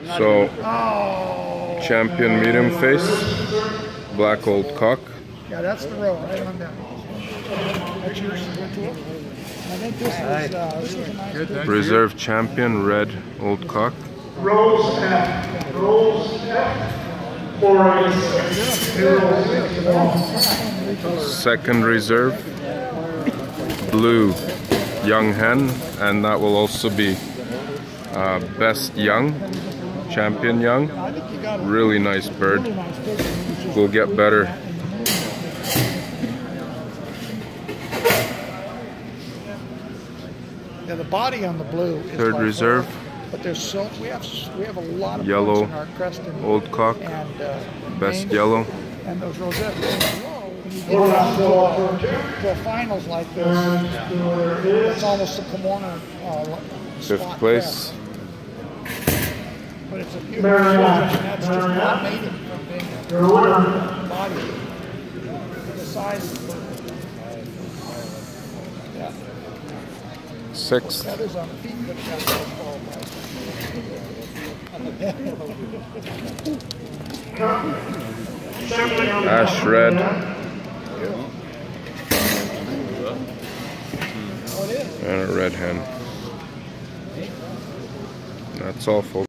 So, champion medium face, black old cock. Yeah, that's the row, right on down. That's yours. I think this is a nice good. Reserve champion red old cock. Rose F. Rose F. 486. Second reserve, blue young hen, and that will also be best young, champion young. Really nice bird. Will get better. Yeah, the body on the blue is Third reserve. But there's so we have a lot of Yellow in our Crested old cock, and best yellow. And those rosettes. When you get down to finals like this, it's almost a Pomona Fifth place. But it's a beautiful that's just not mating from being a body. The size. Yeah. Sixth. Feathers on the feet, but AshRed. And a red hen. That's all, folks.